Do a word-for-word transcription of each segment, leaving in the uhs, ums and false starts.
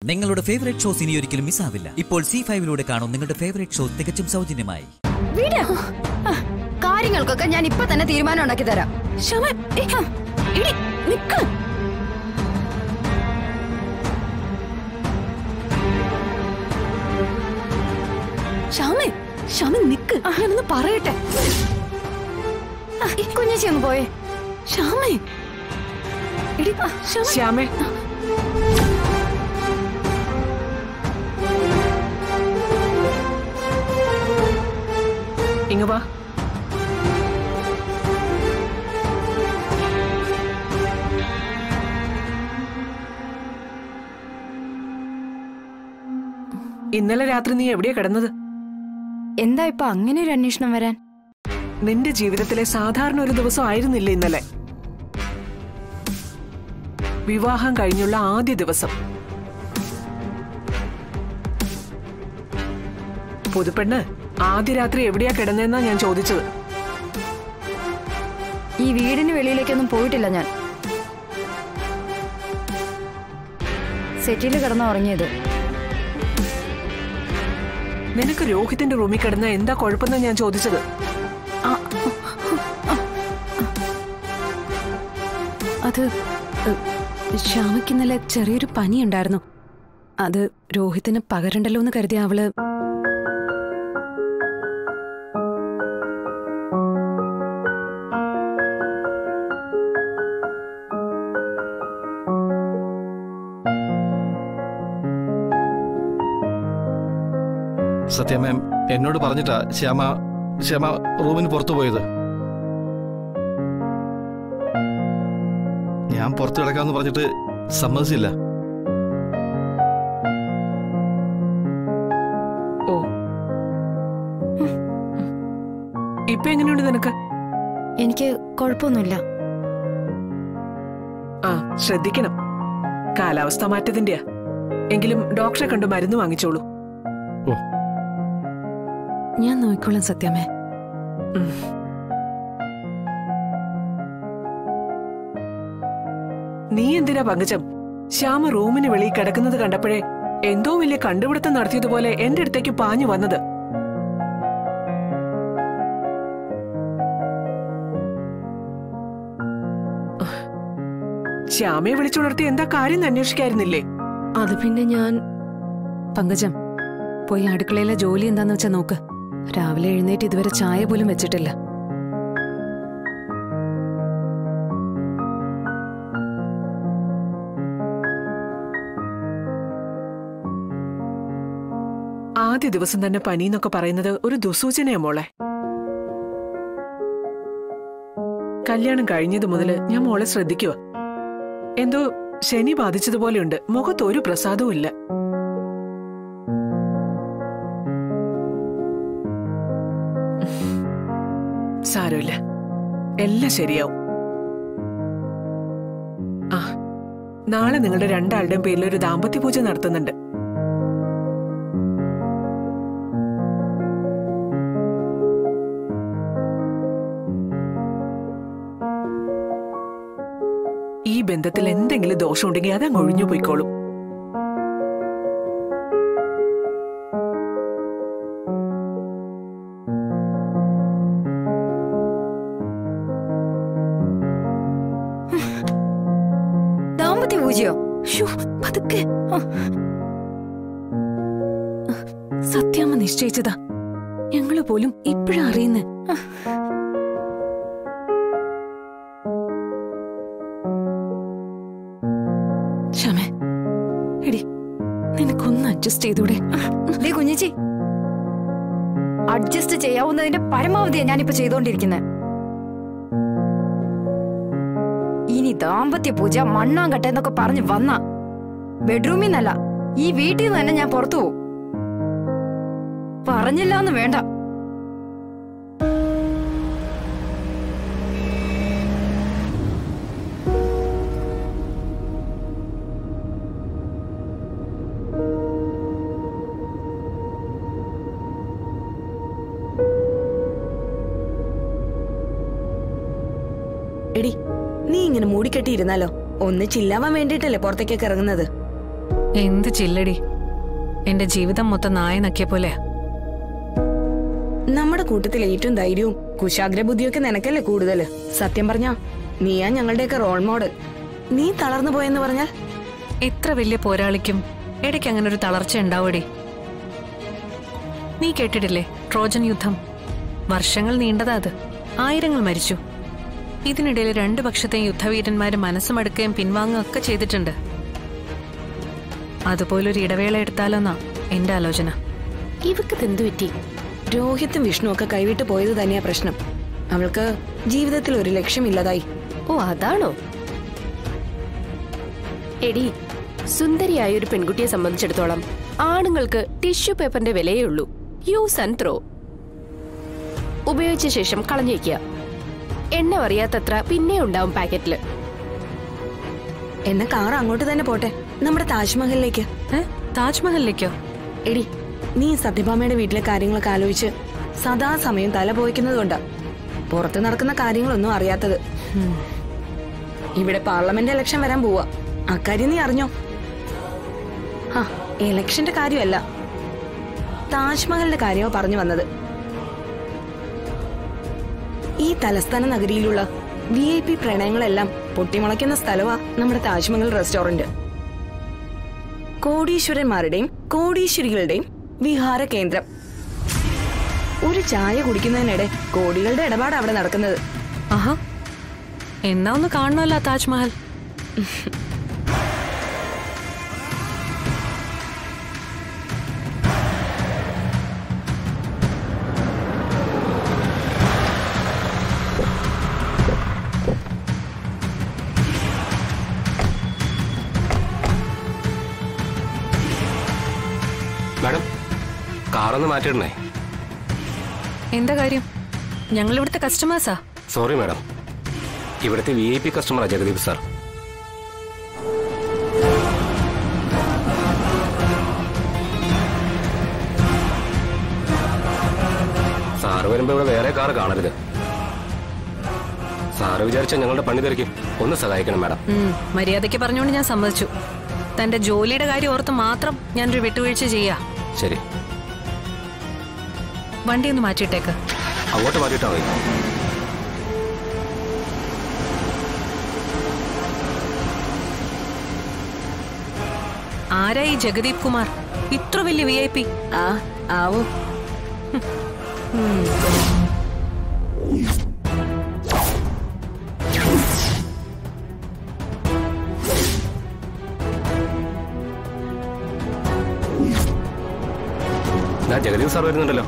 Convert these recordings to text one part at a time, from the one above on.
നിങ്ങളുടെ favourite shows ഇനി ഒരിക്കലും മിസ്സാവില്ല. ഇപ്പോൾ സി ഫൈവിലൂടെ കാണും നിങ്ങളുടെ ഫേവറേറ്റ് ഷോ തികച്ചും സൗജന്യമായി. കാര്യങ്ങൾക്കൊക്കെ ഞാൻ ഇപ്പൊ തന്നെ തീരുമാനം ഉണ്ടാക്കി തരാം. ശ്യാമേ, ശ്യാമേ നിക്ക്, ഞാനൊന്ന് പറയട്ടെ. കുഞ്ഞേച്ചി ഒന്ന് പോയേ. ശ്യാമേ, ശ്യാമേ, ഇങ്ങ വാ. ഇന്നലെ രാത്രി നീ എവിടെയാ കിടന്നത്? എന്താ ഇപ്പൊ അങ്ങനെ ഒരു അന്വേഷണം വരാൻ? നിന്റെ ജീവിതത്തിലെ സാധാരണ ഒരു ദിവസം ആയിരുന്നില്ല ഇന്നലെ. വിവാഹം കഴിഞ്ഞുള്ള ആദ്യ ദിവസം. പുതുപ്പെണ്ണ് ആദ്യ രാത്രി എവിടെയാ കിടന്നെന്നാ ഞാൻ ചോദിച്ചത്. ഈ വീടിന് വെളിയിലേക്കൊന്നും പോയിട്ടില്ല ഞാൻ. സെറ്റില് കിടന്ന ഉറങ്ങിയത്. നിനക്ക് രോഹിത്തിന്റെ റൂമിൽ കിടന്ന എന്താ കുഴപ്പമെന്നാ ഞാൻ ചോദിച്ചത്. അത് ശ്യാമയ്ക്ക് ഇന്നലെ ചെറിയൊരു പനി ഉണ്ടായിരുന്നു. അത് രോഹിത്തിന് പകരണ്ടല്ലോ എന്ന് കരുതിയ അവള് സത്യ മാം എന്നോട് പറഞ്ഞിട്ടാ ശ്യാമ ശ്യാമ റൂമിന് പുറത്തു പോയത്. ഞാൻ പുറത്തു കിടക്കാന്ന് പറഞ്ഞിട്ട് സമ്മതിച്ചില്ല. ഓ, ഇപ്പൊ എങ്ങനെയുണ്ട് നിനക്ക്? എനിക്ക് കുഴപ്പമൊന്നുമില്ല. ആ, ശ്രദ്ധിക്കണം. കാലാവസ്ഥ മാറ്റത്തിന്റെയാ. എങ്കിലും ഡോക്ടറെ കണ്ടു മരുന്ന് വാങ്ങിച്ചോളൂ. ഓ, ഞാൻ നോക്കിക്കോളാം സത്യമേ. നീ എന്തിനാ പങ്കജം ശ്യാമ റൂമിന് വെളിയിൽ കിടക്കുന്നത് കണ്ടപ്പോഴേ എന്തോ വലിയ കണ്ടുപിടുത്തം നടത്തിയതുപോലെ എന്റെ അടുത്തേക്ക് പാഞ്ഞു വന്നത്? ശ്യാമയെ വിളിച്ചുണർത്തി എന്താ കാര്യം അന്വേഷിക്കായിരുന്നില്ലേ? അത് പിന്നെ ഞാൻ പങ്കജം പോയി അടുക്കളയിലെ ജോലി എന്താന്ന് വെച്ചാ നോക്ക്. രാവിലെ എഴുന്നേറ്റ് ഇതുവരെ ചായ പോലും വെച്ചിട്ടില്ല. ആദ്യ ദിവസം തന്നെ പനിന്നൊക്കെ പറയുന്നത് ഒരു ദുസൂചനയാ മോളെ. കല്യാണം കഴിഞ്ഞത് മുതല് ഞാൻ മോളെ ശ്രദ്ധിക്കുക. എന്തോ ശനി ബാധിച്ചതുപോലെയുണ്ട്. മുഖത്തൊരു പ്രസാദവും ഇല്ല. സാരമില്ല, എല്ലാം ശരിയാവും. ആ, നാളെ നിങ്ങളുടെ രണ്ടാളുടെയും പേരിൽ ഒരു ദാമ്പത്യ പൂജ നടത്തുന്നുണ്ട്. ഈ ബന്ധത്തിൽ എന്തെങ്കിലും ദോഷമുണ്ടെങ്കിൽ അതങ്ങ് ഒഴിഞ്ഞു പോയിക്കോളും. ദാമ്പത്യ പൂജയോ? പതുക്കെ. സത്യാമ്മ നിശ്ചയിച്ചതാ. ഞങ്ങള് പോലും ഇപ്പോഴാ അറിയുന്നേ. ക്ഷമേ, എടി നിനക്കൊന്ന് അഡ്ജസ്റ്റ് ചെയ്തൂടെ? കുഞ്ഞിച്ചി, അഡ്ജസ്റ്റ് ചെയ്യാവുന്നതിന്റെ പരമാവധിയാ ഞാനിപ്പോ ചെയ്തോണ്ടിരിക്കുന്നത്. ഇനി ദാമ്പത്യ പൂജ മണ്ണാങ്കട്ട എന്നൊക്കെ പറഞ്ഞു വന്ന ബെഡ്റൂമിൽ നിന്നല്ല, ഈ വീട്ടിൽ നിന്ന് തന്നെ ഞാൻ പുറത്തു പോവും. പറഞ്ഞില്ലാന്ന് വേണ്ട. എടി, നീ ഇങ്ങനെ മൂടിക്കെട്ടിയിരുന്നാലോ? ഒന്ന് ചില്ലാവാൻ വേണ്ടിട്ടല്ലേ പുറത്തേക്കൊക്കെ ഇറങ്ങുന്നത്? എന്ത് ചില്ലടി, എന്റെ ജീവിതം മൊത്തം നായ നക്കിയ പോലെ. നമ്മുടെ കൂട്ടത്തിൽ ഏറ്റവും ധൈര്യവും കുശാഗ്ര ബുദ്ധിയൊക്കെ നിനക്കല്ലേ കൂടുതല്. സത്യം പറഞ്ഞാ നീയാ ഞങ്ങളുടെയൊക്കെ റോൾ മോഡൽ. നീ തളർന്നു പോയെന്ന് പറഞ്ഞാൽ എത്ര വലിയ പോരാളിക്കും ഇടയ്ക്ക് അങ്ങനെ ഒരു തളർച്ച ഉണ്ടാവൂടി. നീ കേട്ടിട്ടില്ലേ ട്രോജൻ യുദ്ധം? വർഷങ്ങൾ നീണ്ടതാ അത്. ആയിരങ്ങൾ മരിച്ചു. ഇതിനിടയിൽ രണ്ടു പക്ഷത്തെയും യുദ്ധവീരന്മാര് മനസ്സുമടുക്കുകയും പിൻവാങ്ങുകയും ഒക്കെ ചെയ്തിട്ടുണ്ട്. അതുപോലൊരു ഇടവേള എടുത്താലോന്നാ എന്റെ ആലോചന. ഇവക്ക് തെന്തു പറ്റി? രോഹിത്തും വിഷ്ണു ഒക്കെ കൈവിട്ട് പോയത് തന്നെയാ പ്രശ്നം. അവൾക്ക് ജീവിതത്തിൽ ഒരു ലക്ഷ്യമില്ലതായി. ഓ അതാണോ? എടി, സുന്ദരിയായ ഒരു പെൺകുട്ടിയെ സംബന്ധിച്ചിടത്തോളം ആണുങ്ങൾക്ക് ടിഷ്യൂ പേപ്പറിന്റെ വിലയേ ഉള്ളൂ. Use and throw. ഉപയോഗിച്ച ശേഷം കളഞ്ഞേക്കുക. എണ്ണ അറിയാത്തത്ര പിന്നെ ഉണ്ടാവും പാക്കറ്റില്. എന്ന കാർ അങ്ങോട്ട് തന്നെ പോട്ടെ, നമ്മുടെ താജ്മഹലിലേക്ക്. താജ്മഹലിലേക്കോ? എടി, നീ സത്യഭാമയുടെ വീട്ടിലെ കാര്യങ്ങളൊക്കെ ആലോചിച്ച് സദാസമയം തല പോയിക്കുന്നത് കൊണ്ടാ പുറത്ത് നടക്കുന്ന കാര്യങ്ങളൊന്നും അറിയാത്തത്. ഇവിടെ പാർലമെന്റ് ഇലക്ഷൻ വരാൻ പോവാ. അക്കാര്യം നീ അറിഞ്ഞോ? ആ, ഇലക്ഷന്റെ കാര്യമല്ല, താജ്മഹലിന്റെ കാര്യമോ പറഞ്ഞു വന്നത്. ഈ തലസ്ഥാന നഗരിയിലുള്ള വി ഐ പി പ്രണയങ്ങളെല്ലാം പൊട്ടിമുളയ്ക്കുന്ന സ്ഥലവാ നമ്മുടെ താജ്മഹൽ റെസ്റ്റോറന്റ്. കോടീശ്വരന്മാരുടെയും കോടീശ്വരികളുടെയും വിഹാര കേന്ദ്രം. ഒരു ചായ കുടിക്കുന്നതിനിടെ കോടികളുടെ ഇടപാട് അവിടെ നടക്കുന്നത്. ആഹാ, എന്നാ ഒന്ന് കാണണമല്ലോ താജ്മഹൽ. മാഡം, കാറൊന്ന് മാറ്റിയിടണേ. എന്താ കാര്യം? ഞങ്ങൾ ഇവിടുത്തെ കസ്റ്റമേഴ്സാ. സോറി മാഡം, ഇവിടുത്തെ വി ഐ പി കസ്റ്റമറാ ജഗദീപ് സാർ. സാറ് വരുമ്പോ ഇവിടെ വേറെ കാർ കാണരുത്. സാറ് വിചാരിച്ച ഞങ്ങളുടെ പണി തിരക്കും. ഒന്ന് സഹായിക്കണം മാഡം. മര്യാദയ്ക്ക് പറഞ്ഞുകൊണ്ട് ഞാൻ സമ്മതിച്ചു. തന്റെ ജോലിയുടെ കാര്യം ഓർത്ത് മാത്രം ഞാനൊരു വിട്ടുവീഴ്ച ചെയ്യാ. ശരി, വണ്ടി ഒന്ന് മാറ്റിയിട്ടേക്ക്. അങ്ങോട്ട് മാറ്റിയിട്ടാ മതി. ആരാ ഈ ജഗദീപ് കുമാർ? ഇത്ര വലിയ വി ഐ പി? ആ ആവോ. ജഗദീപ് സാർ വരുന്നുണ്ടല്ലോ.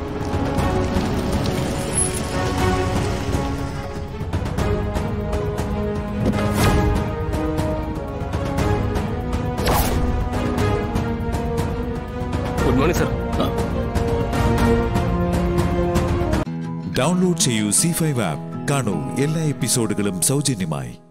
Good morning sir. ഡൗൺലോഡ് ചെയ്യൂ സി ഫൈവ് ആപ്പ്. കാണൂ എല്ലാ എപ്പിസോഡുകളും സൗജന്യമായി.